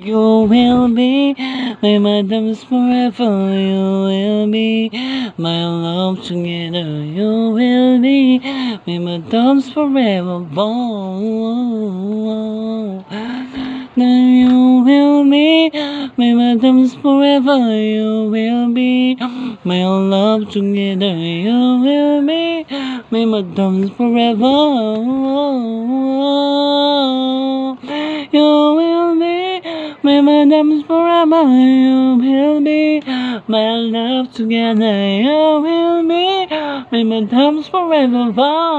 You will be my madams forever. You will be my love together. You will be my madams forever. You will be my madams forever. You will be my love together. You will be my madams forever. You will be my madams forever. You will be my love together. You will be my madams forever.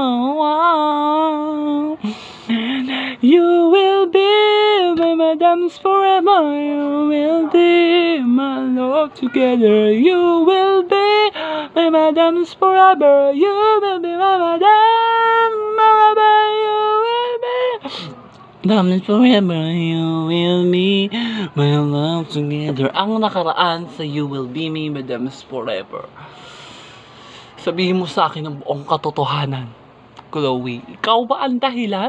You will be my madams forever. You will be my love together. You will be my madams forever. You will be my madams forever. You will be madams forever. You will be my love together. Ang nakaraan sa You Will Be Me, Madams Forever. Sabihin mo sa akin ang buong katotohanan, Chloe. Ikaw ba ang dahilan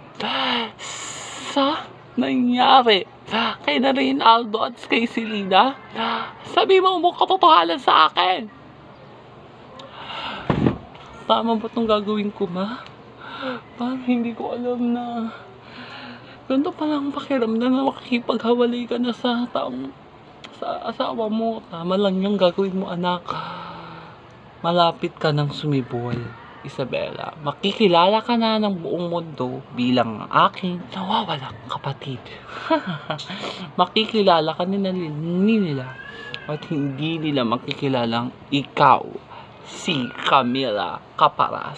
sa nangyari kay na Reynaldo at kay Selena? Sabihin mo ang buong katotohanan sa akin. Tama ba itong gagawin ko, ma? Parang hindi ko alam na ganito palang pakiramdam na makikipaghawalay ka na sa asawa mo. Tama lang yung gagawin mo, anak. Malapit ka ng sumibol, Isabela. Makikilala ka na ng buong mundo bilang aking nawawalang kapatid. Makikilala ka nila at hindi nila makikilalang ikaw, si Camila Caparas.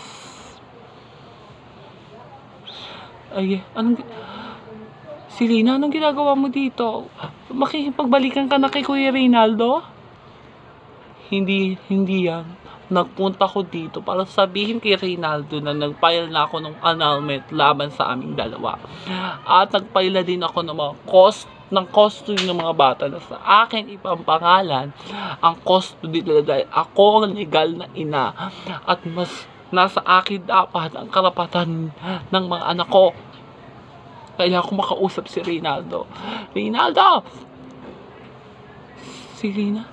Ay, Selena, anong ginagawa mo dito? Makikipagbalikan ka na kay Kuya Reynaldo? Hindi yan. Nagpunta ko dito para sabihin kay Reynaldo na nagfile na ako ng annulment laban sa aming dalawa. At nagfile din ako ng mga custody ng mga bata na sa akin ipampangalan ang custody nila dahil ako ang legal na ina at mas nasa akin dapat ang karapatan ng mga anak ko. Kailangan ko makausap si Reynaldo. Reynaldo! Selena,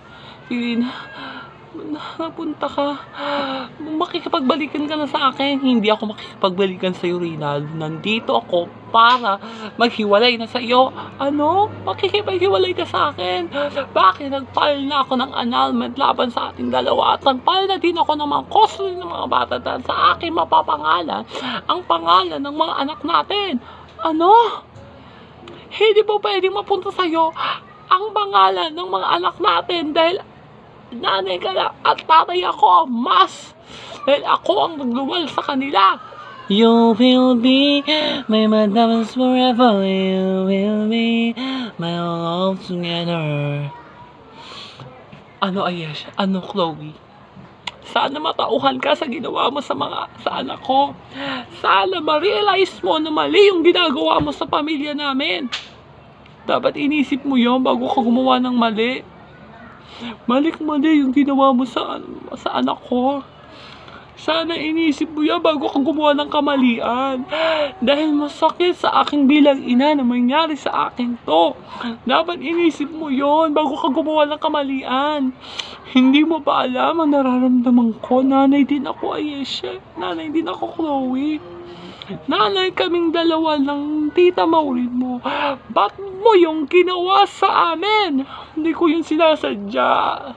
napunta ka. Makikipagbalikan ka na sa akin. Hindi ako makikipagbalikan sa'yo, Reynaldo. Nandito ako para maghiwalay na sa'yo. Ano? Makikipaghiwalay ka sa akin? Bakit nag-file na ako ng annulment laban sa ating dalawa? At nag-file na din ako ng mga custody ng mga bata dahil sa akin mapapangalan ang pangalan ng mga anak natin. Ano? Hindi po pwedeng mapunta sa'yo ang pangalan ng mga anak natin dahil nanay ka na at tatay ako mas dahil ako ang nagluwal sa kanila. You will be my madams forever. You will be my love together. Ano, Ayesha? Ano, Chloe? Sana matauhan ka sa ginawa mo sa anak ko. Sana ma-realize mo na mali yung ginagawa mo sa pamilya namin. Dapat inisip mo yun bago ka gumawa ng mali. Mali yung ginawa mo sa anak ko. Sana inisip mo yan bago ka gumawa ng kamalian. Dahil masakit sa aking bilang ina na mangyari sa akin to. Dapat inisip mo yon bago ka gumawa ng kamalian. Hindi mo ba alam ang nararamdaman ko? Nanay din ako, Ayesha. Nanay din ako, Chloe. Nanay kaming dalawa ng tita Maureen mo. Ba't mo yung ginawa sa amin? Hindi ko yung sinasadya.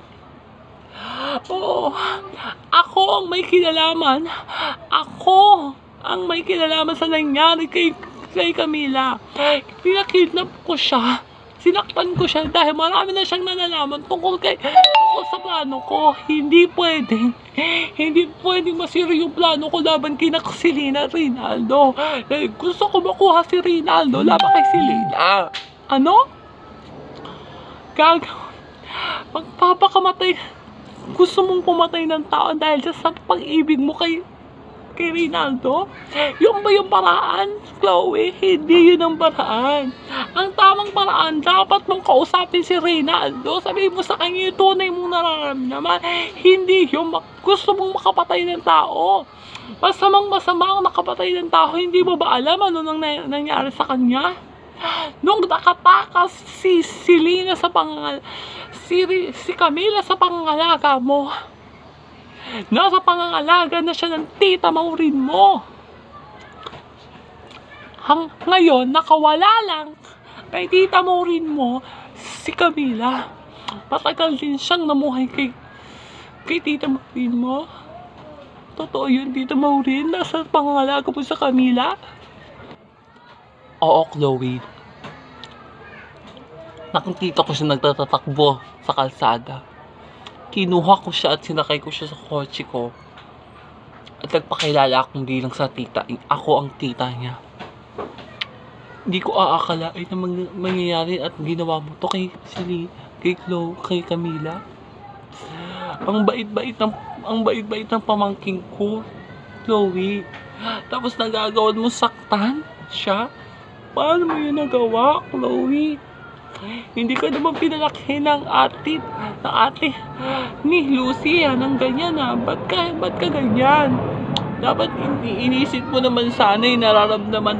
Oo, ako ang may kinalaman. Ako ang may kinalaman sa nangyari kay Camila. Pinakidnap ko siya. Sinaktan ko siya dahil marami na siyang nalalaman tungkol sa plano ko. Hindi pwedeng masira yung plano ko laban kay Selena at Reynaldo. Dahil gusto ko makuha si Reynaldo laban kay Selena. Ano? Magpapakamatay. Gusto mong pumatay ng tao dahil sa pag-ibig mo kay Reynaldo? Yung ba yung paraan, Chloe? Hindi yun ang paraan. Ang tamang paraan, dapat mong kausapin si Reynaldo. Sabihin mo sa kanya yung tunay mong nararamdaman. Hindi yung gusto mong makapatay ng tao. Masamang ang nakapatay ng tao. Hindi mo ba alam ano nang nangyari sa kanya? Nung nakatakas si Selena sa si Camila sa pangangalaga mo. Nasa pangangalaga na siya ng tita Maureen mo. Ngayon, nakawala lang kay tita Maureen mo si Camila. Matagal din siyang namuhay kay tita Maureen mo. Totoo yun, tita Maureen? Nasa pangangalaga mo sa Camila? Oo, Chloe. Nakikita ko siya nagtatakbo sa kalsada. Kinuha ko siya at sinakay ko siya sa kotse ko. At nagpakilala akong bilang sa tita. Ako ang tita niya. Hindi ko aakalain na mangyayari at ginawa mo to kay Chloe, kay Camila. Ang bait-bait ng pamangking ko, Chloe. Tapos nagagawan mo saktan siya. Paano mo yun nagawa, Chloe? Hindi ka naman pinalaki ng ate ni Lucy ng ganyan Ba't ka ganyan? Dapat inisip mo naman sana yung nararamdaman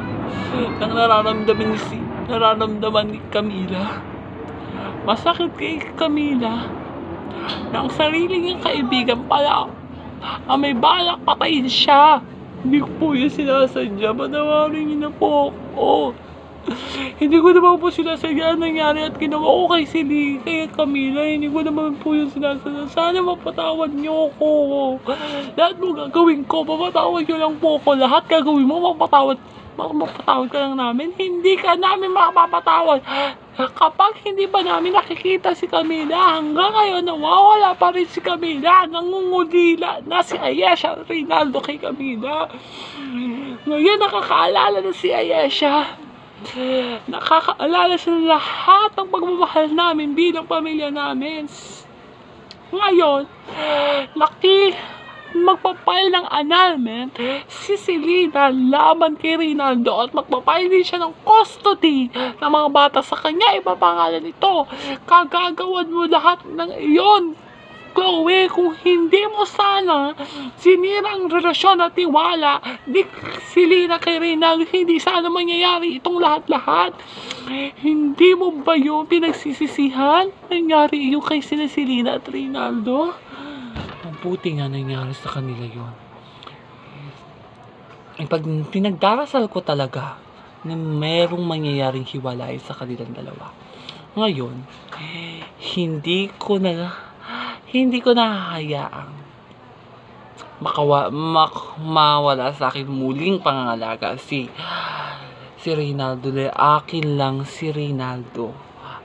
ni Camila. Masakit kay Camila na ang sarili niyang kaibigan pala ang may balak patayin siya. Hindi ko po yung sinasadya. Patawarin niyo na po ako. Hindi ko naman po sinasadya nangyari at ginawa ko kay Camila. Hindi ko naman po yung sinasadya. Sana mapatawad niyo ako. Lahat mo gagawin ko, mapatawad niyo lang po ako. Lahat gagawin mo, mapatawad ka lang namin. Hindi ka namin makapapatawad. Kapag hindi pa namin nakikita si Camila, hanggang ngayon nawawala pa rin si Camila. Nangungulila na si Ayesha Reynaldo kay Camila. Ngayon nakakaalala na si Ayesha. Nakakaalala sa lahat ng pagmamahal namin bilang pamilya namin. Ngayon, magpapile ng annulment si Selena laban kay Reynaldo at magpapile din siya ng custody ng mga bata sa kanya. Ipapangalan ito. Kagagawan mo lahat ng iyon, Chloe. Kung hindi mo sana sinira ang relasyon at tiwala ni Selena kay Reynaldo, hindi sana mangyayari itong lahat-lahat. Hindi mo ba yung pinagsisisihan? Nangyari yung kay Selena at Reynaldo? Ang puti nga nangyari sa kanila yun. Pag pinagdarasal ko talaga na merong mangyayaring hiwalay sa kanilang dalawa. Ngayon, hindi ko nahahayaang mawala sa akin muling pangangalaga si Reynaldo. Akin lang si Reynaldo.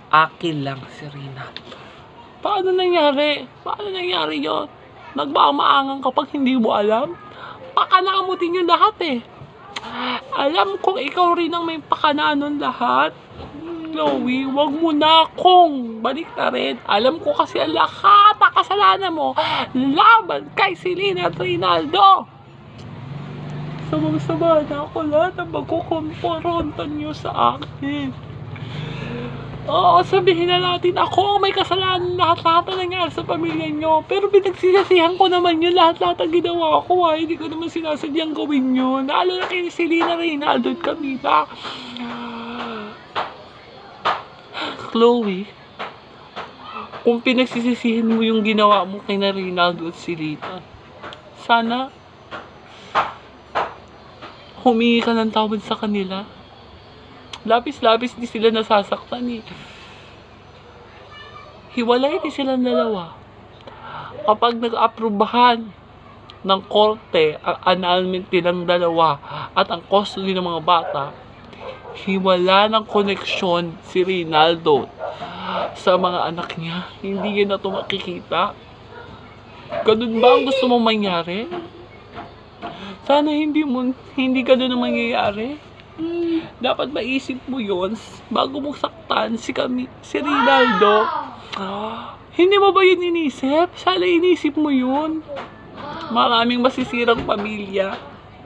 Paano nangyari yun? Nagmamaangan kapag hindi mo alam? Pakanamutin yung lahat eh. Alam kong ikaw rin ang may pakana nun lahat. Chloe, wag mo na akong balik na rin. Alam ko kasi ang lahat ng kasalanan mo laban kay Selena at Reynaldo. Samang-sama na ako lahat ang magkukumpronta niyo sa akin. Oo, sabihin na natin ako may kasalanan lahat-lahat na nangyari sa pamilya niyo. Pero pinagsisisihan ko naman yun lahat-lahat ang ginawa ko. Hindi ko naman sinasadyang gawin yun. Lalo na kay Selena, Reynaldo at Camila. Chloe, kung pinagsisisihin mo yung ginawa mo kay na Reynaldo at Selena, sana humingi ka ng tawad sa kanila. Labis-labis di sila nasasaktan eh. Hiwalay di silang dalawa. Kapag nag-aprobahan ng korte ang annulment nilang dalawa at ang custody ng mga bata, hiwala ng koneksyon si Reynaldo sa mga anak niya. Hindi yun na ito makikita. Ganun ba ang gusto mong mangyari? Sana hindi ganun ang mangyayari. Dapat maisip mo yun bago mo saktan si Reynaldo. Hindi mo ba yun inisip? Sana inisip mo yun. Maraming masisirang pamilya.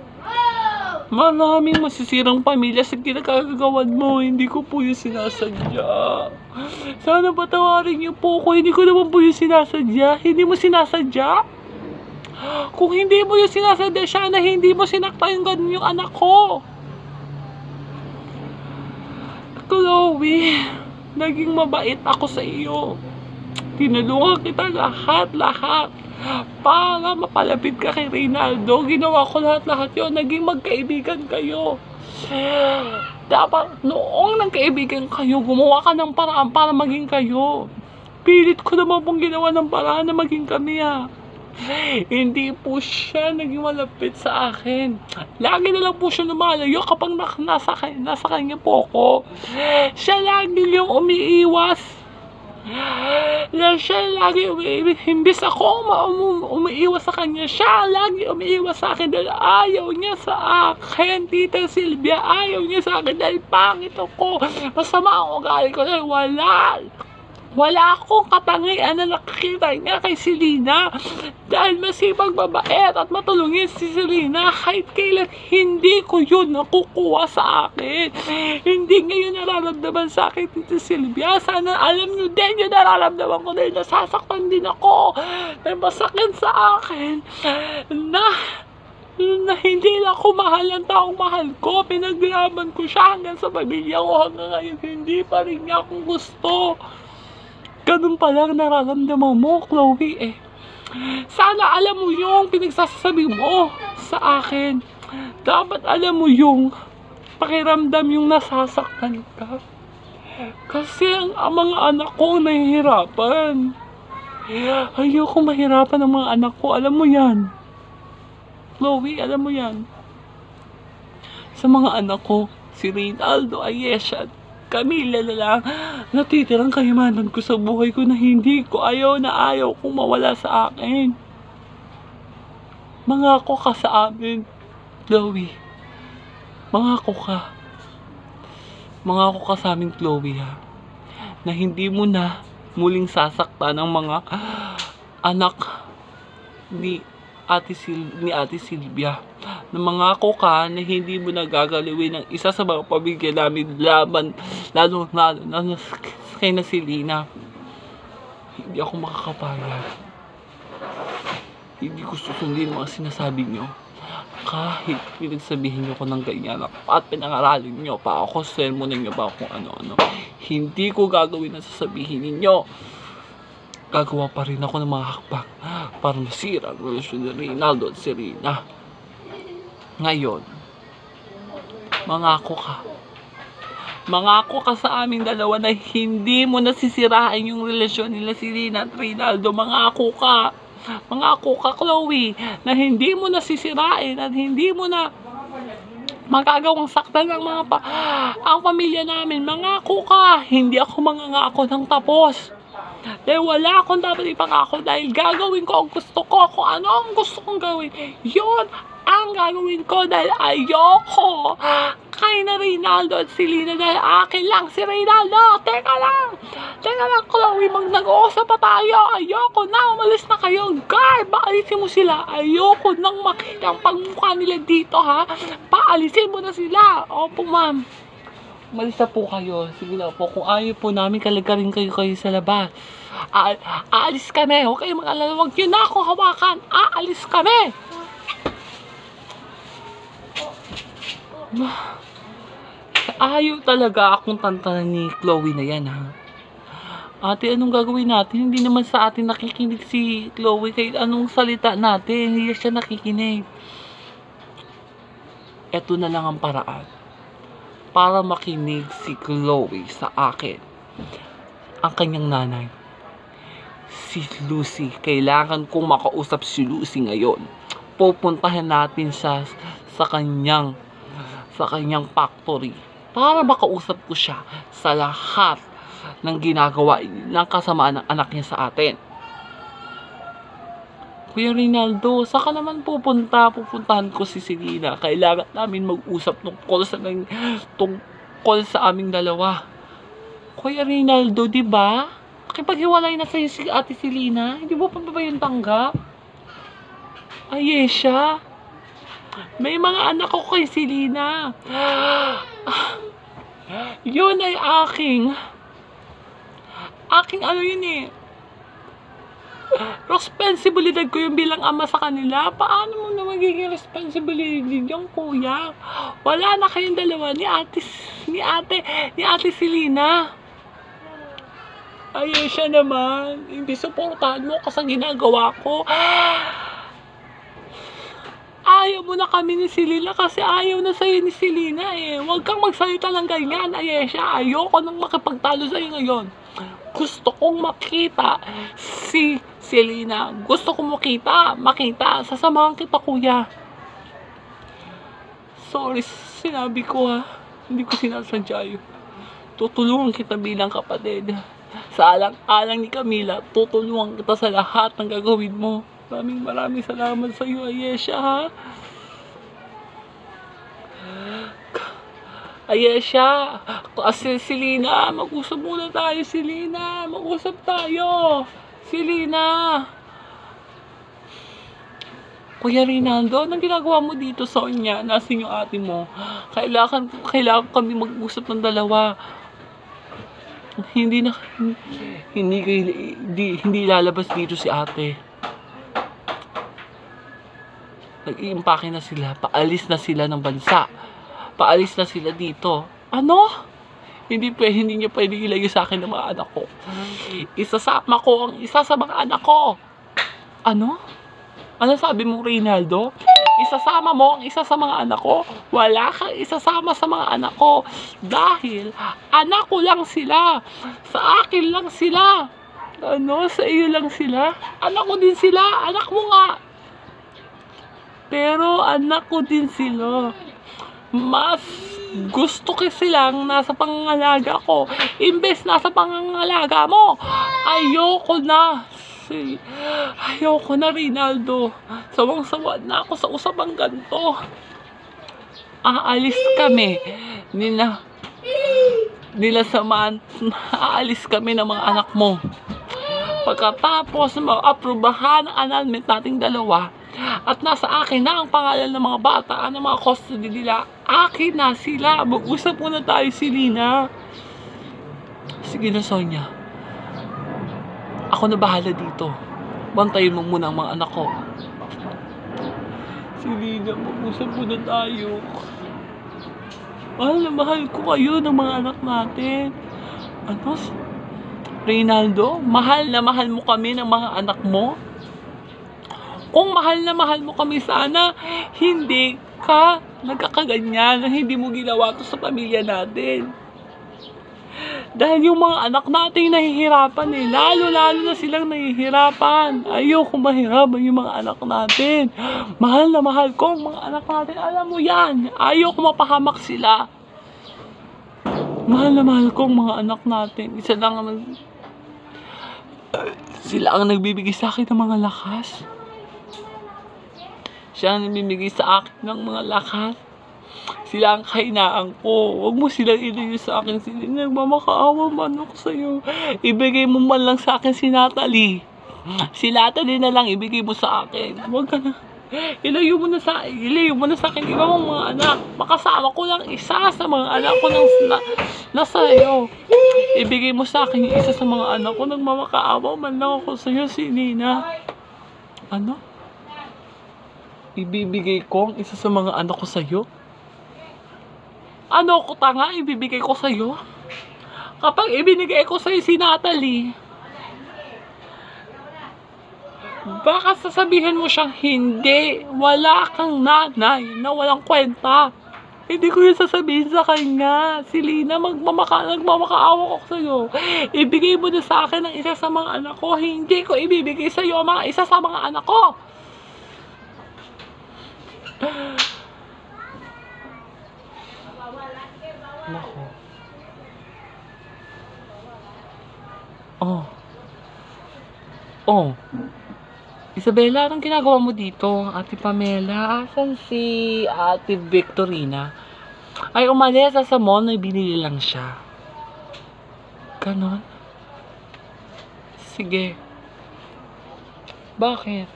Sa ginagagawan mo. Hindi ko po yung sinasadya. Sana patawarin niyo po ako. Hindi ko naman po yung sinasadya. Hindi mo sinasadya? Kung hindi mo yung sinasadya, sana hindi mo sinaktan yung anak ko. Chloe, naging mabait ako sa iyo. Tinulungan kita lahat para mapalapit ka kay Reynaldo. Ginawa ko lahat yun. Naging magkaibigan kayo. Dapat noong nagkaibigan kayo, gumawa ka ng paraan para maging kayo. Pilit ko naman pong ginawa ng paraan na maging kami Hindi po siya naging malapit sa akin. Lagi na lang po siya lumalayo kapag nasa kanya po ako. Siya lagi yung umiiwas. Siya lagi umiiwas. Imbis ako umiiwas sa kanya, siya lagi umiiwas sa akin dahil ayaw niya sa akin. Tita Silvia, ayaw niya sa akin dahil pangit ako. Masama ang ugali ko dahil wala akong katangian na nakikita niya kay Selena. Dahil masipag mabait at matulungin si Selena, kahit kailan hindi ko yun nakukuha sa akin. Hindi ngayon nararamdaman sa akin, Tita Silvia. Sana alam nyo din yung nararamdaman ko dahil nasasaktan din ako. May masakit sa akin na hindi lang ako mahal ang taong mahal ko. Pinaglaban ko siya hanggang sa pamilya ko. Hanggang ngayon hindi pa rin niya akong gusto. Ganun palang nararamdaman mo, Chloe Sana alam mo yung pinagsasabi mo sa akin. Dapat alam mo yung pakiramdam yung nasasaktan ka. Kasi ang mga anak ko nahihirapan. Ayoko mahirapan ang mga anak ko. Alam mo yan. Chloe, alam mo yan. Sa mga anak ko, si Reynaldo, Ayesha, Camila na lang natitirang kayamanan ko sa buhay ko na hindi ko ayaw kung mawala sa akin. Mangako ka sa amin, Chloe. Mangako ka. Mangako ka sa amin, Chloe, na hindi mo na muling sasaktan ang mga anak ni Ate Silvia. Na mangako ka na hindi mo nagagaliwin ng isa sa mga pamilya namin laban, lalo na kay na Selena. Hindi ako makakapayag. Hindi ko susundin mga sinasabi nyo. Kahit pinagsabihin nyo ko ng ganyan at pinangaralin nyo pa ako, sermonin nyo pa kung ano-ano. Hindi ko gagawin ang sasabihin ninyo. Gagawa pa rin ako ng mga hakbang para masira ang relasyon ni Reynaldo at Selena. Ngayon, mangako ka. Mangako ka sa aming dalawa na hindi mo nasisirain yung relasyon nila Selena at Reynaldo. Mangako ka. Mangako ka, Chloe, na hindi mo nasisirain at hindi mo na magagawang saktan ng ang pamilya namin. Mangako ka. Hindi ako mangangako ng tapos. Dahil wala akong dapat ipangako dahil gagawin ko ang gusto ko. Kung ano ang gusto kong gawin, yun ang gagawin ko dahil ayoko kay na Reynaldo at Selena dahil akin lang si Reynaldo. Teka lang, Chloe, nag-uusap pa tayo. Ayoko na, umalis na kayo. Guard, paalisin mo sila. Ayoko nang makita ang pagmukha nila dito, paalisin mo na sila. Opo, ma'am. Umalis na po kayo. Sige na po. Kung ayaw po namin, kalagarin kayo sa labas. Aalis kami. Huwag kayo mag-alala. Huwag yun na ako hawakan. Aalis kami. Ayaw talaga akong tantanan ni Chloe na yan, Ate, anong gagawin natin? Hindi naman sa atin nakikinig si Chloe. Kahit anong salita natin, hindi siya nakikinig. Eto na lang ang paraan para makinig si Chloe sa akin. Ang kanyang nanay, si Lucy. Kailangan kong makausap si Lucy ngayon. Pupuntahan natin siya sa kanyang factory para makausap ko siya sa lahat ng ginagawa ng kasamaan ng anak niya sa atin. Kuya Reynaldo, saka naman pupuntahan ko si Selena. Kailangan namin mag-usap tungkol sa aming dalawa. Kuya Reynaldo, di ba? Nakipaghiwalay na sa'yo si Ate Selena. Hindi mo pa ba yung tanggap? Ayesha, may mga anak ko kay Selena. Yun ay aking ano yun Responsibilidad ko yung bilang ama sa kanila. Paano mo na magiging responsibilidad yung kuya? Wala na kayong dalawa ni ate Selena. Ayun siya naman. Hindi suportahan mo kasi ginagawa ko. Ayaw mo na kami ni Selena kasi ayaw na sa'yo ni Selena eh. Huwag kang magsalita ng ganyan, Ayesha. Ayoko nang makipagtalo sa'yo ngayon. Gusto kong makita si Selena. Gusto kong makita. Sasamahan kita, kuya. Sorry, sinabi ko ha. Hindi ko sinasadya yun. Tutulungan kita bilang kapatid. Sa alang-alang ni Camila, tutulungan kita sa lahat ng gagawin mo. Maraming salamat sa iyo, Ayesha, ha? Ayesha, kasi Selena, mag-usap muna tayo, Selena. Mag-usap tayo. Selena. Kuya Rinaldo, anong ginagawa mo dito, Sonia? Nasaan yung ate mo? Kailangan kami mag-usap ng dalawa. Hindi lalabas dito si ate. Nag-iimpake na sila. Paalis na sila ng bansa. Paalis na sila dito. Ano? Hindi niya pwede ilagay sa akin ng mga anak ko. Isasama ko ang isa sa mga anak ko. Ano? Ano sabi mo, Reynaldo? Isasama mo ang isa sa mga anak ko? Wala kang isasama sa mga anak ko. Dahil anak ko lang sila. Sa akin lang sila. Ano? Sa iyo lang sila? Anak ko din sila. Anak mo nga. Pero anak ko din sila. Mas gusto ko silang nasa pangangalaga ko. Imbes nasa pangangalaga mo. Ayoko na, Rinaldo. Sawang-sawa na ako sa usapang ganito. Aalis kami. Aalis kami ng mga anak mo. Pagkatapos ma-aprobahan ang annulment nating dalawa, at nasa akin na ang pangalan ng mga bata, ng mga custody nila, akin na sila. Mag-usap muna tayo, Selena. Sige na, Sonia. Ako na bahala dito. Bantayin mo muna ang mga anak ko. Selena, mag-usap muna tayo. Mahal na mahal ko kayo ng mga anak natin. Ano? Reynaldo, mahal na mahal mo kami ng mga anak mo? Kung mahal na mahal mo kami sana, hindi ka nagkakaganyan, hindi mo ginawa to sa pamilya natin. Dahil yung mga anak natin nahihirapan eh. Lalo na silang nahihirapan. Ayoko mahirapan yung mga anak natin. Mahal na mahal ko ang mga anak natin. Alam mo yan. Ayoko mapahamak sila. Mahal na mahal ko ang mga anak natin. Sila ang nagbibigay sa akin ng mga lakas. Siya ang nagbibigay sa akin ng mga lakas. Sila ang kahinaan ko. Huwag mo silang ilayo sa akin. Sila nagmamakaawa man ako sa'yo. Ibigay mo man lang sa akin si Natalie. Si Natalie na lang ibigay mo sa akin. Huwag ka na. Ilayo mo na sa akin. Iba mong mga anak. Makasama ko lang isa sa mga anak ko nasa iyo. Ibigay mo sa akin yung isa sa mga anak ko. Nagmamakaawa man lang ako sa'yo, si Nina. Ano? Ibibigay ko ang isa sa mga anak ko sa'yo? Ano ko tanga ibibigay ko sa'yo? Kapag ibinigay ko sa'yo si Natalie, baka sasabihin mo siyang hindi, wala kang nanay na walang kwenta. Hindi ko yung sasabihin sa kanya. Si Lina, nagmamakaawa ko sa'yo. Ibigay mo na sa akin ang isa sa mga anak ko. Hindi ko ibibigay sa'yo ang mga isa sa mga anak ko. Nako. Oh. Isabella, anong ginagawa mo dito? Ate Pamela, asan si Ate Victorina? Ay, umalis sa mall, may binili lang siya. Ganon? Sige. Bakit?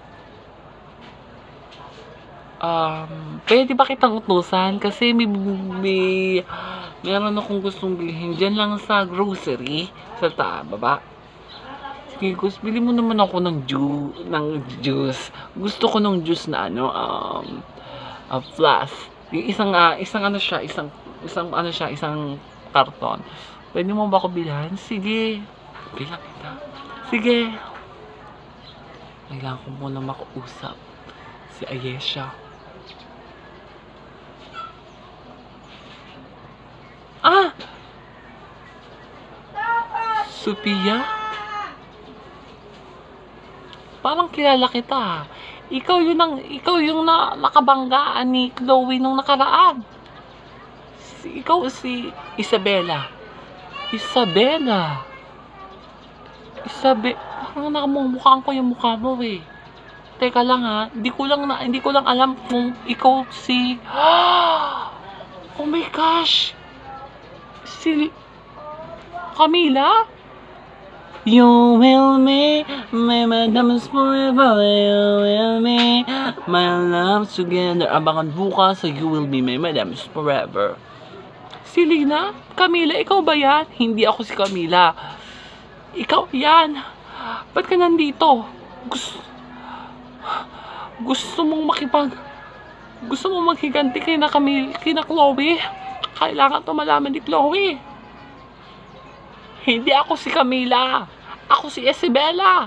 Pwede ba kitang utusan? Kasi meron akong gustong bilhin. Diyan lang sa grocery. Sa baba. Kikos, bili mo naman ako ng juice. Gusto ko ng juice na ano, flask. Yung isang ano siya, isang karton. Pwede mo ba ako bilhan? Sige. Bilang kita. Sige. Kailangan ko muna makausap si Ayesha. Sophia? Parang kilala kita. Ikaw yung nakabanggaan ni Chloe nung nakaraan. Ikaw si Isabela. Parang nakamukhaan ko yung mukha mo eh. Teka lang ha, hindi ko lang alam kung ikaw si... Oh my gosh! Si Camila? You will me, my madams forever. You will me, my love together. Abangan bukas sa You Will Be My Madams Forever. Si Lina? Camila, ikaw ba yan? Hindi ako si Camila. Ikaw yan. Ba't ka nandito? Gusto mong maghiganti kina Chloe? Kailangan to malaman ni Chloe. Hindi ako si Camila. Ako si Isabela.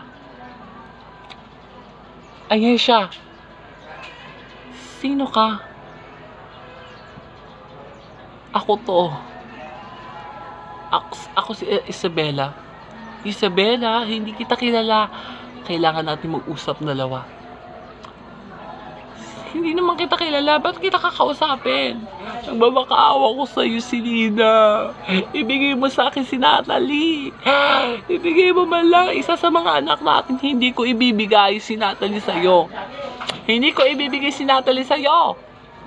Ayesha. Sino ka? Ako to. Ako si Isabela. Isabela, hindi kita kilala. Kailangan natin mag-usap na dalawa. Hindi naman kita kilala. Ba't kita kakausapin? Nagmamakaawa ko sa'yo si Nina. Ibigay mo sa akin si Natalie. Ibigay mo man lang isa sa mga anak natin. Hindi ko ibibigay si Natalie sa'yo. Hindi ko ibibigay si Natalie sa'yo.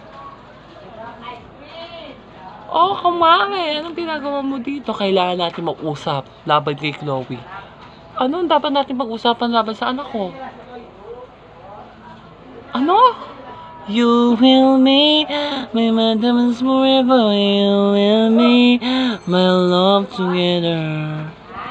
Oh, kumare. Anong ginagawa mo dito? Kailangan natin mag-usap laban kay Chloe. Ano dapat natin mag-usapan laban sa anak ko? Ano? You will me, my madams forever. You will me, my love together.